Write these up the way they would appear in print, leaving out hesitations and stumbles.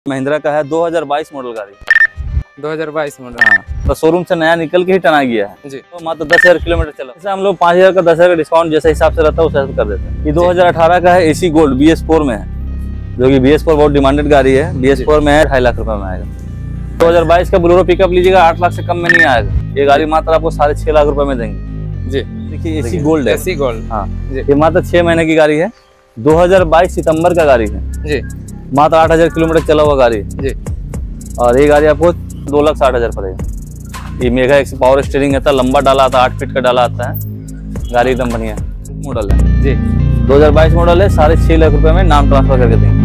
महिंद्रा का है 2022 मॉडल गाड़ी। 2022 मॉडल। हाँ, तो शोरूम से नया निकल के ही टना गया है जी। तो मात्र 10,000 किलोमीटर चला। जैसे हम लोग 5,000 का 10,000 का डिस्काउंट जैसे हिसाब से रहता है उस हिसाब से कर देते हैं। ये 2018 का है, एसी गोल्ड BS4 में है, जो कि BS4 बहुत डिमांडेड गाड़ी है। BS4 में है 2.5 लाख रुपए में आएगा। 2022 का बोलेरो पिकअप लीजिएगा 8 लाख से कम में नहीं आएगा। ये गाड़ी मात्र आपको 6.5 लाख रुपए में देंगे। जी देखिए एसी गोल्ड है। Ace Gold. हाँ, जी। ये मात्र 6 महीने की गाड़ी है। 2022 सितंबर का गाड़ी है जी। मात्र 8,000 किलोमीटर चला हुआ गाड़ी है जी। और ये गाड़ी आपको 2,60,000 पड़ेगा। ये मेगा एक्स पावर स्टीयरिंग आता है, लंबा डाला आता है, 8 फीट का डाला आता है। गाड़ी एकदम बढ़िया मॉडल है जी। 2022 मॉडल है। 6.5 लाख रुपए में नाम ट्रांसफर करके देंगे।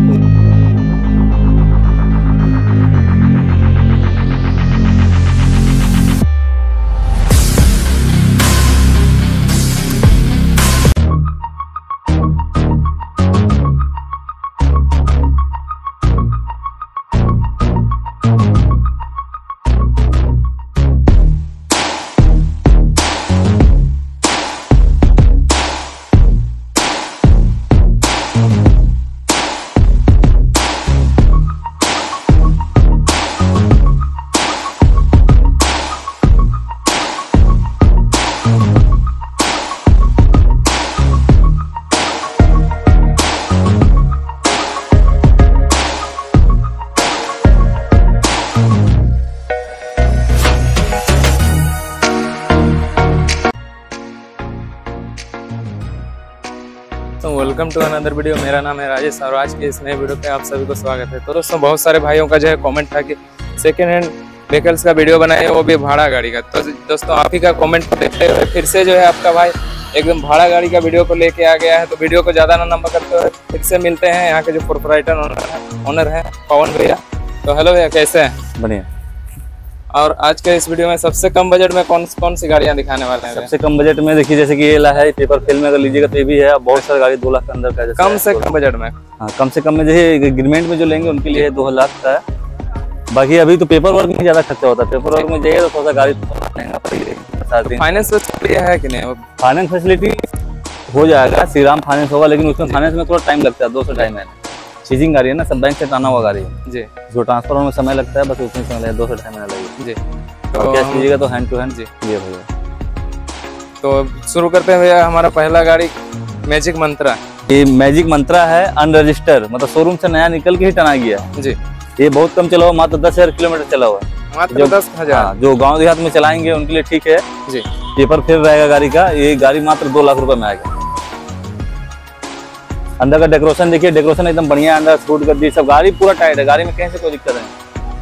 तो वेलकम टू अनदर वीडियो। मेरा नाम है राजेश और आज के इस नए वीडियो पे आप सभी को स्वागत है। तो दोस्तों, बहुत सारे भाइयों का जो है कमेंट था कि सेकेंड हैंड व्हीकल्स का वीडियो बनाए, वो भी भाड़ा गाड़ी का। तो दोस्तों, आप ही का कमेंट को देखते हुए फिर से जो है आपका भाई एकदम भाड़ा गाड़ी का वीडियो को लेके आ गया है। तो वीडियो को ज़्यादा ना लंबा करते हुए फिर से मिलते हैं यहाँ के जो प्रोपराइटर ओनर है पवन भैया। तो हेलो भैया, कैसे हैं? बढ़िया। और आज के इस वीडियो में सबसे कम बजट में कौन सी गाड़ियाँ दिखाने वाले हैं? सबसे कम बजट में देखिए, जैसे कि ये ला है पेपर फिल में अगर लीजिएगा तो ये भी है। बहुत सारी गाड़ी 2 लाख के अंदर का है। कम से कम बजट में? हाँ, कम से कम में जैसे एग्रीमेंट में जो लेंगे उनके लिए 2 लाख का है। बाकी अभी तो पेपर वर्क में ज्यादा खर्चा होता है। पेपर वर्क में जाइए तो थोड़ा सा गाड़ी महंगा पड़ेगी। फाइनेंस फैसिलिटी है कि नहीं? फाइनेंस फैसिलिटी हो जाएगा, श्रीराम फाइनेंस होगा, लेकिन उसमें फाइनेंस में थोड़ा टाइम लगता है, 2 से 2.5 महीने। सीजिंग गाड़ी है ना, सब बैंक से टाना हुआ गाड़ी है जी। जो ट्रांसफर में समय लगता है, बस उतनी समय लगेगा, 2 से 2.5 महीने लगेगा जी। तो कैश लीजिएगा तो हैंड टू हैंड जी क्लियर हो जाएगा। तो शुरू करते हैं भैया। हमारा पहला गाड़ी मैजिक मंत्रा। ये मैजिक मंत्रा है, अनरजिस्टर, मतलब शोरूम से नया निकल के ही टना गया है जी। ये बहुत कम चला हुआ, मात्र 10,000 किलोमीटर चला हुआ है। मात्र 10,000? जो गांव देहात में चलाएंगे उनके लिए ठीक है जी। पेपर फिर रहेगा गाड़ी का। ये गाड़ी मात्र 2 लाख रुपए में आएगा। अंदर का डेकोरेशन देखिए, डेकोरेशन एकदम बढ़िया है। अंदर स्कूट कर दी, सब गाड़ी पूरा टाइट है, गाड़ी में कहीं से कोई दिक्कत नहीं।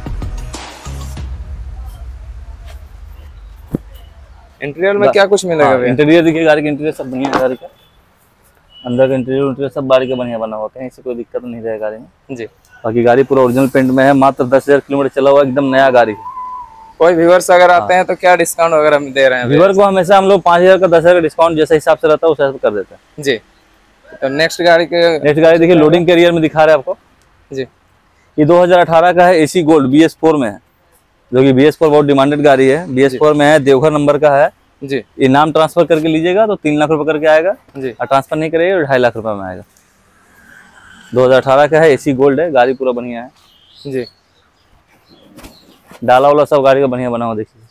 इंटीरियर में क्या कुछ मिलेगा भैया? इंटीरियर देखिए, गाड़ी का इंटीरियर सब बढ़िया है। गाड़ी का अंदर का इंटीरियर सब गाड़ी का बढ़िया बना हुआ, कहीं से कोई दिक्कत नहीं रहेगा गाड़ी में जी। बाकी गाड़ी पूरा ओरिजिनल पेंट में है। मात्र 10,000 किलोमीटर चला हुआ, एकदम नया गाड़ी है। कोई व्यूअर्स अगर आते हैं तो क्या डिस्काउंट वगैरह दे रहे हैं? व्यूअर को हमेशा हम लोग 5,000 का 10,000 का डिस्काउंट जैसे हिसाब से रहता है उस हिसाब से कर देते हैं जी। तो नेक्स्ट गाड़ी देखिए, लोडिंग कैरियर में दिखा रहे हैं आपको जी। ये 2018 का है, एसी गोल्ड BS4 में है, जो कि BS4 बहुत डिमांडेड गाड़ी है। BS4 में है, देवघर नंबर का है जी। ये नाम ट्रांसफर करके लीजिएगा तो 3 लाख रुपए करके आएगा जी। और ट्रांसफर नहीं करेगा तो 2.5 लाख रुपए में आएगा। 2018 का है, एसी गोल्ड है, गाड़ी पूरा बढ़िया है जी। डाला वाला सब गाड़ी का बढ़िया बना हुआ देखिए।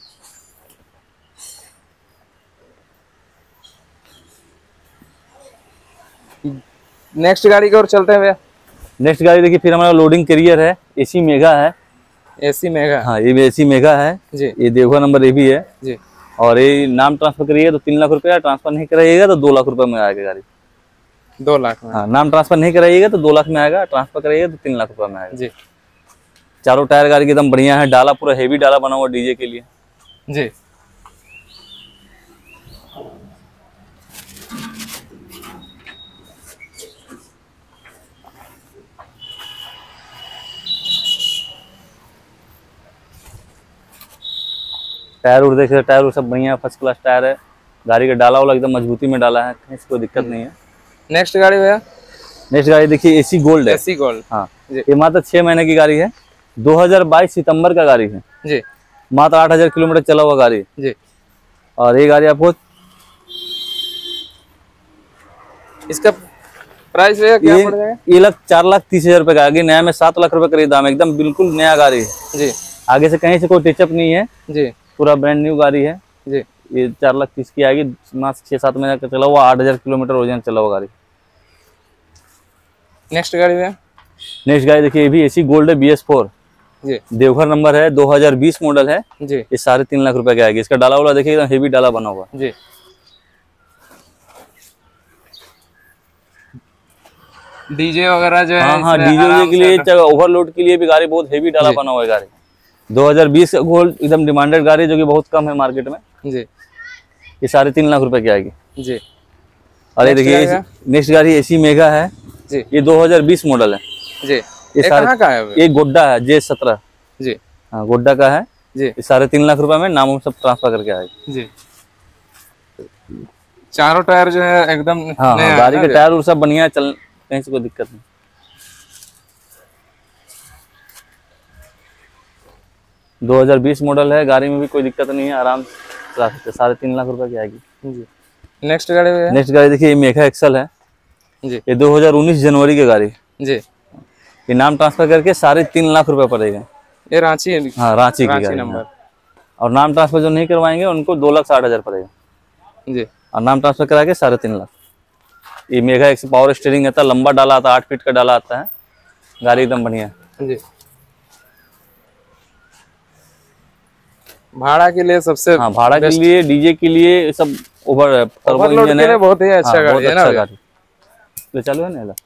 नेक्स्ट गाड़ी की ओर चलते हैं भैया। नेक्स्ट गाड़ी देखिए, फिर हमारा लोडिंग कैरियर है, एसी मेगा है। Ace Mega? हाँ, ये भी एसी मेगा है जी। ये देवघर नंबर ये भी है जी। और ये नाम ट्रांसफर करिएगा तो 3 लाख रुपया, ट्रांसफर नहीं कराइएगा तो 2 लाख रुपए में आएगा गाड़ी। 2 लाख में? हाँ, नाम ट्रांसफर नहीं कराइएगा तो 2 लाख में आएगा, ट्रांसफर कराइएगा तो 3 लाख रुपए में आएगा जी। चारों टायर गाड़ी के एकदम बढ़िया है। डाला पूरा हेवी डाला बना हुआ डीजे के लिए जी। टायर उड़ देखिए, टायर सब बढ़िया फर्स्ट क्लास टायर है। गाड़ी का डाला वाला एकदम मजबूती में डाला है, कहीं से कोई दिक्कत नहीं है। नेक्स्ट गाड़ी भैया? नेक्स्ट गाड़ी देखिए, एसी गोल्ड है। Ace Gold? हाँ, ये मात्र 6 महीने की गाड़ी है। 2022 सितंबर का गाड़ी है जी। मात्र 8,000 किलोमीटर चला हुआ गाड़ी जी। और ये गाड़ी आपको इसका प्राइस भैया क्या पड़ जाएगा? ये 4,30,000 रुपए का, आगे नया में 7 लाख रुपए करीब दाम, एकदम बिल्कुल नया गाड़ी है जी। आगे से कहीं से कोई टचअप नहीं है जी पूरा ब्रांड न्यू गाड़ी है जी। ये 4,30,000 की आएगी, मात्र 6-7 महीने का चला हुआ, 8,000 किलोमीटर ओरिजिनल चला हुआ गाड़ी। नेक्स्ट गाड़ी भैया? नेक्स्ट गाड़ी देखिए, ये भी एसी गोल्ड है, BS4 जी देवघर नंबर है, 2020 मॉडल है। जी। ये 3.5 लाख रुपए की आएगी। इसका डाला वाला देखिए एकदम हेवी डाला बना हुआ जी। डीजे वगैरह जो है, हाँ, डीजे के लिए, ओवरलोड के लिए भी गाड़ी बहुत हेवी डाला बना हुआ है गाड़ी। 2020 का गोल्ड एकदम डिमांडेड गाड़ी, जो कि बहुत कम है मार्केट में जी। ये 3.5 लाख रुपए की आएगी जी। और ये देखिए नेक्स्ट गाड़ी एसी मेगा है जी। ये 2020 मॉडल है जी। ये कहाँ का है? ये गोड्डा है, J17 जी। हाँ गोड्डा का है जी। ये 3.5 लाख रुपए में नाम हम सब ट्रांसफर करके आएगी जी। चारों टायर जो है एकदम हाँ, नया गाड़ी के टायर सब बढ़िया चल, कहीं से कोई दिक्कत नहीं। है 2020 मॉडल है, गाड़ी में भी कोई दिक्कत नहीं है, आराम से चला सकते। 3.5 लाख रुपए की आएगी जी। नेक्स्ट गाड़ी है? नेक्स्ट गाड़ी देखिए, ये मेगा एक्सल है जी। ये 2019 जनवरी की गाड़ी जी। ये नाम ट्रांसफर करके 3.5 लाख रुपए पड़ेगा। ये रांची है? हाँ रांची की गाड़ी नंबर। और नाम ट्रांसफर जो नहीं करवाएंगे उनको 2,60,000 पड़ेगा जी। और नाम ट्रांसफर करा के 3.5 लाख। ये मेगा एक्स पावर स्टीयरिंग आता है, लंबा डाला आता है, 8 फीट का डाला आता है, गाड़ी एकदम बढ़िया है। जी। भाड़ा के लिए सबसे हाँ भाड़ा के लिए, डीजे के लिए सब ओवर टर्बो इंजन है, बहुत ही अच्छा गाड़ी है ना। गाड़ी ले चालू है ना।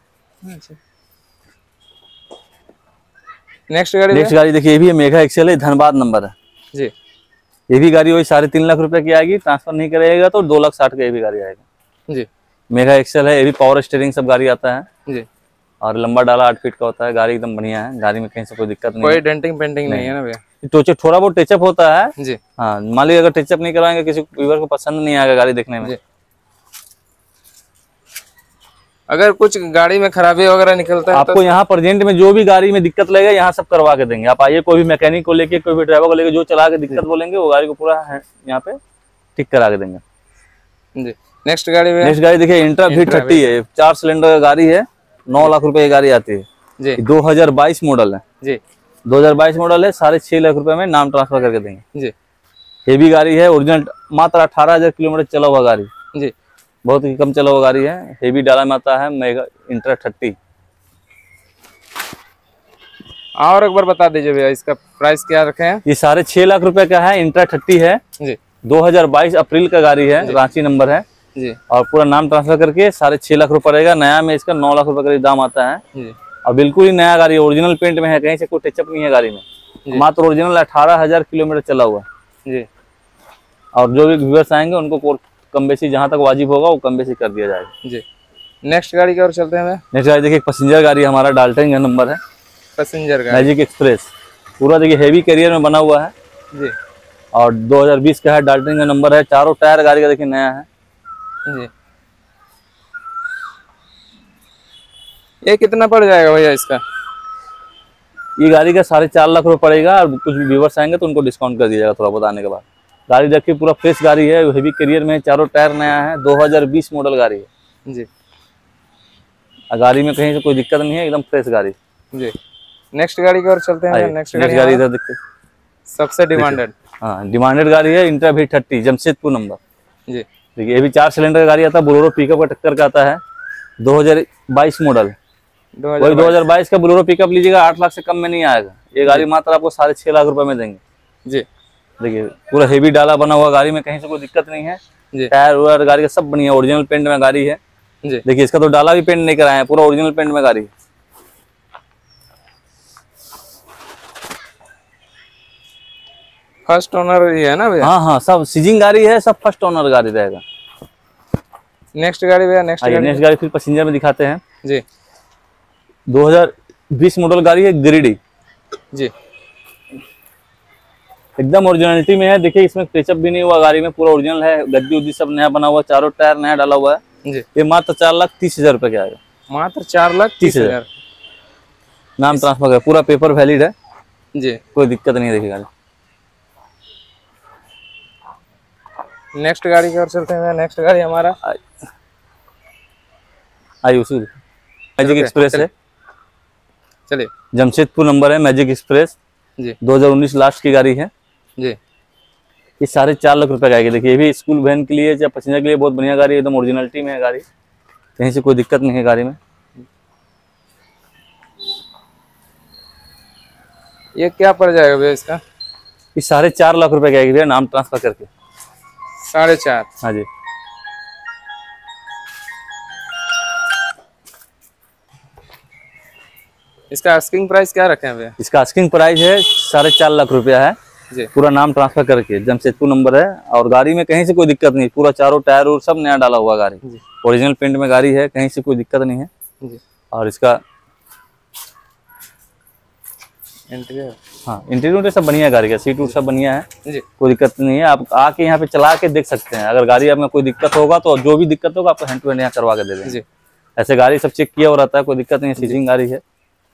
नेक्स्ट गाड़ी देखिए, ये भी मेगा एक्सेल है, धनबाद नंबर है जी। ये भी गाड़ी वही 3.5 लाख रुपए की आएगी, ट्रांसफर नहीं करेगा तो 2,60,000 का ये भी गाड़ी आएगा जी। मेगा एक्सेल है, ये भी पावर स्टीयरिंग सब गाड़ी आता है जी। और लंबा डाला 8 फीट का होता है, गाड़ी एकदम बढ़िया है, गाड़ी में कहीं से कोई दिक्कत नहीं, कोई डेंटिंग पेंटिंग नहीं है ना भैया। टोचे थोड़ा बहुत टचअप होता है जी। हाँ, मान लीजिए अगर टचअप नहीं करवाएंगे, किसी व्यूअर को पसंद नहीं आएगा गाड़ी देखने में। अगर कुछ गाड़ी में खराबी वगैरह निकलता है आपको यहाँ प्रेजेंट में जो भी गाड़ी में दिक्कत लगेगा यहाँ सब करवा के देंगे। आप आइए, कोई भी मैकेनिक को लेके, कोई भी ड्राइवर को लेके, जो चला के दिक्कत बोलेंगे वो गाड़ी को पूरा यहाँ पे ठीक करा के देंगे जी। नेक्स्ट गाड़ी देखिए, इंट्रा V30 है, 4 सिलेंडर का गाड़ी है, 9 लाख रुपए की गाड़ी आती है जी। 2022 मॉडल है जी। 2022 मॉडल है, 6.5 लाख रुपए में नाम ट्रांसफर करके देंगे जी। हेवी गाड़ी है, ओरिजिनल, मात्र 18,000 किलोमीटर चला हुआ गाड़ी, जी। बहुत ही कम चला हुआ गाड़ी है, हेवी डाला में आता है, मेगा इंट्रा 30। और एक बार बता दीजिए भैया, इसका प्राइस क्या रखे हैं? ये 6.5 लाख रुपए का है, इंट्रा 30 है जी। 2022 अप्रैल का गाड़ी है, रांची नंबर है जी। और पूरा नाम ट्रांसफर करके 6.5 लाख रुपए पड़ेगा। नया में इसका 9 लाख रुपए का दाम आता है जी। और बिल्कुल ही नया गाड़ी, ओरिजिनल पेंट में है, कहीं से कोई टचअप नहीं है गाड़ी में, मात्र ओरिजिनल 18,000 किलोमीटर चला हुआ जी। और जो भी व्यूअर्स आएंगे उनको कम बेसी जहां तक वाजिब होगा वो कम बेसी कर दिया जाएगा जी। नेक्स्ट गाड़ी की ओर चलते हैं। नेक्स्ट गाड़ी देखिए, पैसेंजर गाड़ी हमारा डाल्टनगंज नंबर है, पैसेंजर गाड़ी मैजिक एक्सप्रेस, पूरा देखिए हेवी कैरियर में बना हुआ है जी। और 2020 का है, डाल्टनगंज नंबर है, चारों टायर गाड़ी का देखिए नया है जी। ये कितना पड़ जाएगा भैया इसका? ये गाड़ी का 4.5 लाख रुपए पड़ेगा और कुछ व्यूअर्स आएंगे तो उनको डिस्काउंट कर दिया जाएगा थोड़ा बताने के बाद। गाड़ी देखिए पूरा फ्रेश गाड़ी है, हेवी कैरियर में, चारों टायर नया है, 2020 मॉडल गाड़ी है जी। गाड़ी में कहीं से कोई दिक्कत नहीं है, एकदम फ्रेश गाड़ी जी। नेक्स्ट गाड़ी की ओर चलते हैं। नेक्स्ट गाड़ी इधर देखते, सबसे डिमांडेड, हाँ डिमांडेड गाड़ी है, इंट्रा V30 जमशेदपुर नंबर जी। देखिए, ये भी 4 सिलेंडर का गाड़ी आता है, बोलेरो पिकअप का टक्कर का आता है, 2022 मॉडल, वही 2022 का बोलेरो पिकअप लीजिएगा 8 लाख से कम में नहीं आएगा। ये गाड़ी मात्र आपको 6.5 लाख रुपए में देंगे जी। देखिए पूरा हेवी डाला बना हुआ, गाड़ी में कहीं से कोई दिक्कत नहीं है, टायर वायर गाड़ी का सब बढ़िया, ओरिजिनल पेंट में गाड़ी है जी। देखिए, इसका तो डाला भी पेंट नहीं कराया है, पूरा ओरिजिनल पेंट में गाड़ी है। फर्स्ट ओनर ही है ना भैया? हाँ हाँ, सब सीजिंग गाड़ी है, सब फर्स्ट ओनर गाड़ी रहेगा। नेक्स्ट गाड़ी भैया, नेक्स्ट गाड़ी फिर पैसेंजर में दिखाते हैं जी। 2020 मॉडल गाड़ी है, ग्रिडी जी, एकदम ओरिजिनलिटी में है। देखिए इसमें टचअप भी नहीं हुआ, गाड़ी में पूरा ओरिजिनल है, गद्दी उद्दी सब नया बना हुआ, चारों टायर नया डाला हुआ है जी। ये मात्र 4,30,000 रुपए के आएगा, मात्र 4,30,000। नाम ट्रांसफर है, पूरा पेपर वैलिड है जी, कोई दिक्कत नहीं है। देखिए गाड़ी, नेक्स्ट गाड़ी की ओर चलते हैं। नेक्स्ट गाड़ी हमारा आइए उसी मैजिक एक्सप्रेस है, चलिए जमशेदपुर नंबर है, मैजिक एक्सप्रेस जी 2019 लास्ट की गाड़ी है। जी। ये 4.5 लाख रुपए का आएगी। देखिए ये भी स्कूल वैन के लिए या पैसेंजर के लिए बहुत बढ़िया गाड़ी है, एकदम ओरिजिनलिटी में है गाड़ी, कहीं से कोई दिक्कत नहीं है गाड़ी में। ये क्या पड़ जाएगा भैया इसका? ये 4.5 लाख रुपए का आएगी भैया, नाम ट्रांसफर करके। 4.5। हाँ जी। इसका आस्किंग प्राइस क्या रखे हैं भैया? इसका आस्किंग प्राइस है 4.5 लाख रुपया है, जी पूरा नाम ट्रांसफर करके, जमशेदपुर नंबर है। और गाड़ी में कहीं से कोई दिक्कत नहीं, पूरा चारों टायर और सब नया डाला हुआ गाड़ी, जी ओरिजिनल पेंट में गाड़ी है, कहीं से कोई दिक्कत नहीं है। जी। और इसका इंटीरियर, हाँ इंटीरियर सब बढ़िया है गाड़ी का, सीट वूट सब बढ़िया है, जी कोई दिक्कत नहीं है। आप आके यहाँ पे चला के देख सकते हैं, अगर गाड़ी में कोई दिक्कत होगा तो जो भी दिक्कत होगा आपको हैंड टू हैंड यहाँ करवा के दे देंगे। जी। ऐसे गाड़ी सब चेक किया हो रहता है, कोई दिक्कत नहीं है, सीजिंग गाड़ी है।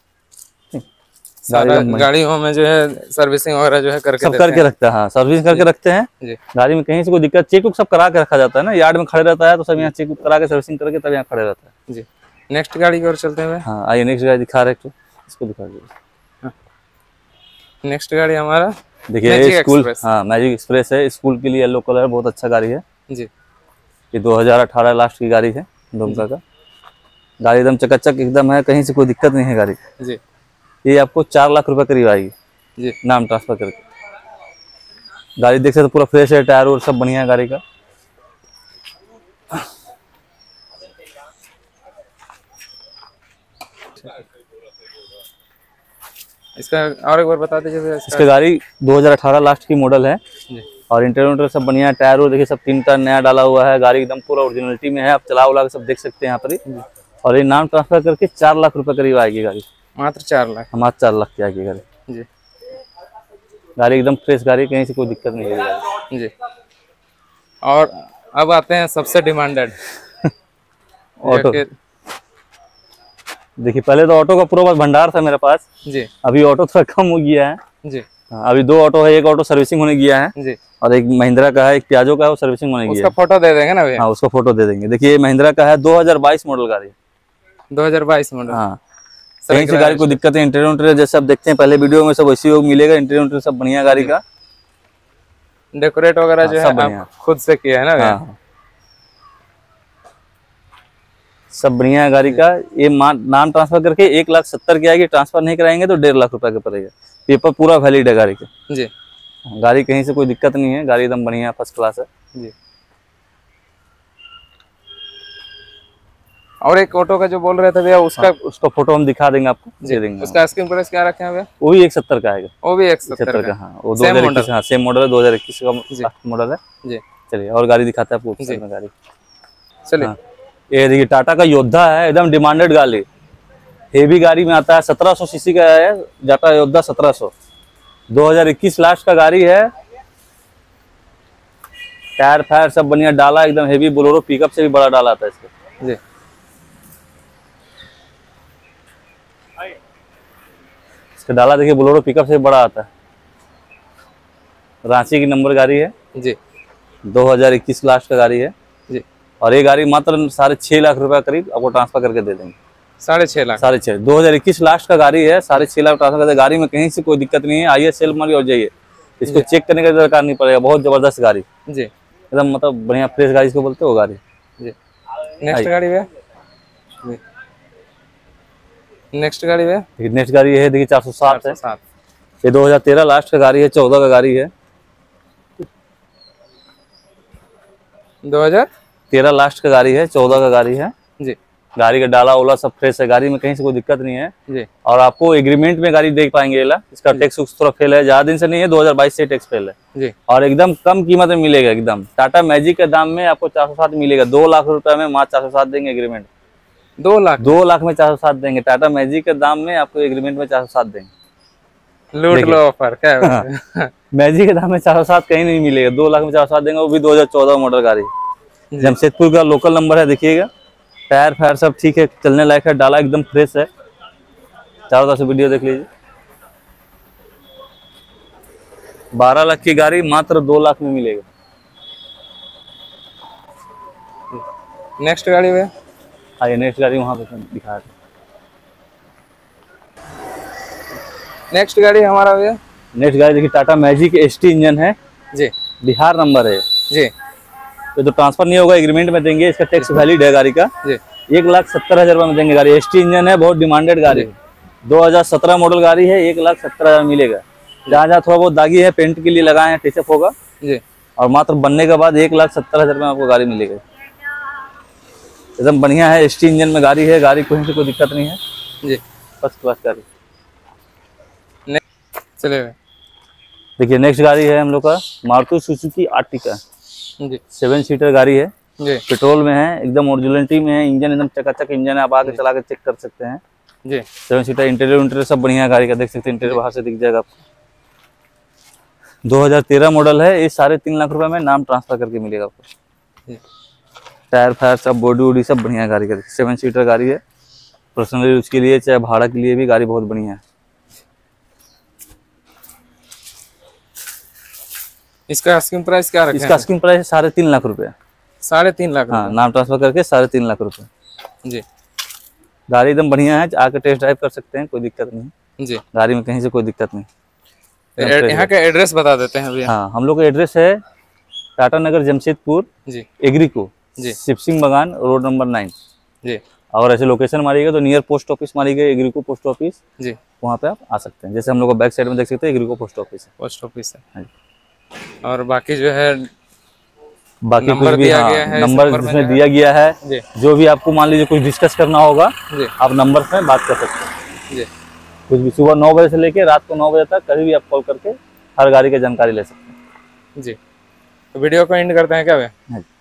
सारा गाड़ियों में जो है सर्विसिंग वगैरह जो है करके सब करके रखते हैं, हाँ सर्विस करके रखते हैं। जी गाड़ी में कहीं से कोई दिक्कत, चेक उक सब करा के रखा जाता है ना, यार्ड में खड़े रहता है तो सब यहाँ चेक उक करा के सर्विसिंग करके तब यहाँ खड़े रहता है। जी। नेक्स्ट गाड़ी की ओर चलते हैं। हाँ आइए नेक्स्ट गाड़ी दिखा रहे हैं, इसको दिखा दीजिए। नेक्स्ट गाड़ी हमारा देखिए मैजिक स्कूल, एक्सप्रेस। हाँ मैजिक एक्सप्रेस है, स्कूल के लिए येलो कलर, बहुत अच्छा गाड़ी है। जी ये 2018 लास्ट की गाड़ी है, डोमका का गाड़ी, एकदम चकाचक एकदम है, कहीं से कोई दिक्कत नहीं है गाड़ी। जी। ये आपको 4 लाख रुपए करीब आएगी जी। नाम ट्रांसफर करके। गाड़ी देख सकते पूरा फ्रेश है, टायर और सब बढ़िया है गाड़ी का। इसका और एक बार बता दीजिए भैया। इसका गाड़ी 2018 लास्ट की मॉडल है, जी और इंटीरियर सब बढ़िया है, टायर और देखिए सब 3 टायर नया डाला हुआ है, गाड़ी एकदम पूरा ओरिजिनलिटी में है, आप चला उला के सब देख सकते हैं यहाँ पर ही। और ये नाम ट्रांसफर करके 4 लाख रुपए करीब आएगी गाड़ी, मात्र 4 लाख। हमारे 4 लाख की आएगी गाड़ी। जी गाड़ी एकदम फ्रेश गाड़ी, कहीं से कोई दिक्कत नहीं है गाड़ी। जी। और अब आते हैं सबसे डिमांडेड ऑटो। देखिए पहले तो ऑटो का पूरा भंडार था मेरे पास, जी अभी ऑटो थोड़ा कम हो गया है। जी। हाँ, अभी 2 ऑटो है, एक ऑटो सर्विसिंग होने गया है जी। और एक महिंद्रा का है, एक पियाजो का है, वो सर्विसिंग होने गया उसका है। फोटो दे देंगे ना भैया? हाँ उसका फोटो दे देंगे। देखिए महिंद्रा का है, 2022 मॉडल गाड़ी, 2022 मॉडल। हाँ कहीं से गाड़ी को दिक्कत है। इंटीरियर जैसे आप देखते हैं पहले वीडियो में, सब वैसे ही मिलेगा, इंटीरियर सब बढ़िया गाड़ी का। डेकोरेट वगैरह जो सब है बढ़िया। आप खुद से किया है ना भैया? हाँ सब बढ़िया है गाड़ी का। ये नाम ट्रांसफर करके 1,70,000 की आएगी, ट्रांसफर नहीं कराएंगे तो 1.5 लाख रुपए का पड़ेगा। पेपर पूरा वैलिड है गाड़ी का। जी। गाड़ी कहीं से कोई दिक्कत नहीं है, गाड़ी एकदम बढ़िया फर्स्ट क्लास है। जी। और एक ऑटो का जो बोल रहे थे भैया उसका, हाँ, उसका फोटो हम दिखा देंगे आपको, दे देंगे। उसका आस्किंग प्राइस क्या रखे हैं भैया? वो भी 1,70,000 का आएगा। वो भी 170 का, हाँ वो सेम 2021, हाँ सेम मॉडल है, 2021 का मॉडल है। जी चलिए और गाड़ी दिखाते हैं आपको में गाड़ी। चलिए हाँ, ये देखिए टाटा का योद्धा है, एकदम डिमांडेड गाड़ी, हेवी गाड़ी में आता है, 1700 सीसी का है, टाटा योद्धा 1700, 2021 लास्ट का गाड़ी है। टायर फायर सब बढ़िया डाला, एकदम हेवी, बोलेरो पिकअप से भी बड़ा डाला था इसका। जी। इसका डाला देखिए, बोलेरो पिकअप से भी बड़ा आता है। रांची की नंबर गाड़ी है जी, 2021 लास्ट का गाड़ी है जी। और ये गाड़ी मात्र 6.5 लाख रुपए करीब आपको ट्रांसफर करके दे देंगे। 6.5 लाख। 6.5, 2021 लास्ट का गाड़ी है, 6.5 लाख ट्रांसफर करके। गाड़ी में कहीं से कोई दिक्कत नहीं है, आइए सेल मारी और जाइए, इसको चेक करने का दरकार नहीं पड़ेगा। बहुत जबरदस्त गाड़ी, जी एकदम मतलब बढ़िया फ्रेश गाड़ी इसको बोलते हो गाड़ी। जी। नेक्स्ट गाड़ी भैया, नेक्स्ट गाड़ी भैया, नेक्स्ट गाड़ी है देखिए 407 है, 407। ये 2013 लास्ट का गाड़ी है, 14 का गाड़ी है, 2013 लास्ट का गाड़ी है, 14 का गाड़ी है जी। गाड़ी का डाला ओला सब फ्रेश है, गाड़ी में कहीं से कोई दिक्कत नहीं है जी। और आपको एग्रीमेंट में गाड़ी देख पाएंगे। इसका टैक्स थोड़ा फेल है, ज्यादा दिन से नहीं है, 2022 से टैक्स फेल है जी। और एकदम कम कीमत में मिलेगा। एकदम टाटा मैजिक के दाम में आपको 407 मिलेगा, 2 लाख रुपए में मात्र 407 देंगे एग्रीमेंट। 2 लाख, 2 लाख में 407 देंगे, टाटा मैजिक के दाम में आपको एग्रीमेंट में 407 देंगे। लूट लो ऑफर क्या है? मैजिक के दाम में 407 कहीं नहीं मिलेगा, 2 लाख में 407 देंगे, वो भी 2014 मॉडल गाड़ी। जमशेदपुर का लोकल नंबर है, देखिएगा टायर फायर सब ठीक है, चलने लायक है, डाला एकदम फ्रेश है। चारों तरफ से वीडियो देख लीजिए। 12 लाख की गाड़ी मात्र 2 लाख में मिलेगा। नेक्स्ट गाड़ी भैया, हाँ ये नेक्स्ट गाड़ी वहाँ पे दिखा रहे। नेक्स्ट गाड़ी हमारा भैया, नेक्स्ट गाड़ी देखिए टाटा मैजिक ST इंजन है, जी बिहार नंबर है। जी तो ट्रांसफर नहीं होगा, एग्रीमेंट में देंगे, इसका टैक्स वैलिड है गाड़ी का। जी 1,70,000 रुपये में देंगे गाड़ी। ST इंजन है, बहुत डिमांडेड गाड़ी है, 2017 मॉडल गाड़ी है, 1,70,000 मिलेगा। जहाँ जहाँ थोड़ा बहुत दागी है, पेंट के लिए लगाए हैं, टचअप होगा जी, और मात्र बनने के बाद 1,70,000 में आपको गाड़ी मिलेगी। एकदम बढ़िया है, ST इंजन में गाड़ी है, गाड़ी कहीं से कोई दिक्कत नहीं है, जी फर्स्ट क्लास गाड़ी। चलिए देखिए नेक्स्ट गाड़ी है हम लोग का मारुति सुजुकी आर्टिका, जी 7 सीटर गाड़ी है, जी पेट्रोल में है, एकदम ओरिजिनलिटी में है, इंजन एकदम चकाचक इंजन है, आप आगे चला के चेक कर सकते हैं। जी 7 सीटर, इंटीरियर सब बढ़िया है गाड़ी का, देख सकते हैं इंटीरियर बाहर से दिख जाएगा आपको। 2013 मॉडल है, ये 3.5 लाख रुपए में नाम ट्रांसफर करके मिलेगा आपको। जी। टायर फायर सब बॉडी वॉडी सब बढ़िया है गाड़ी का। 7 सीटर गाड़ी है, पर्सनल यूज के लिए चाहे भाड़ा के लिए भी गाड़ी बहुत बढ़िया है। इसका आस्किंग प्राइस क्या रखा है? इसका आस्किंग प्राइस 3.5 लाख रुपए। 3.5 लाख हाँ रुपए। नाम ट्रांसफर करके 3.5 लाख रुपए। जी गाड़ी एकदम बढ़िया है, आके टेस्ट ड्राइव कर सकते हैं, कोई दिक्कत नहीं। जी, गाड़ी में कहीं से कोई दिक्कत नहीं। यहाँ का एड्रेस बता देते हैं भैया। हाँ हम लोग का एड्रेस है टाटा नगर जमशेदपुर, जी एग्रीको, जी शिव सिंह बगान, रोड नंबर 9। जी और ऐसे लोकेशन मारिएगा तो नियर पोस्ट ऑफिस मारिएगा, एग्रीको पोस्ट ऑफिस, जी, वहाँ पे आप आ सकते हैं। जैसे हम लोग का बैक साइड में देख सकते हैं एग्रीको पोस्ट ऑफिस है। पोस्ट ऑफिस है। हाँ और बाकी जो है बाकी नंबर कुछ भी दिया हाँ गया है, इस नंबर नंबर में जिसमें जो है। दिया गया है, जी जो भी आपको मान लीजिए कुछ डिस्कस करना होगा जी आप नंबर में बात कर सकते हैं। जी, कुछ भी सुबह 9 बजे से लेके रात को 9 बजे तक कभी भी आप कॉल करके हर गाड़ी की जानकारी ले सकते हैं। जी। तो वीडियो को एंड करते हैं क्या भैया? हाँ जी।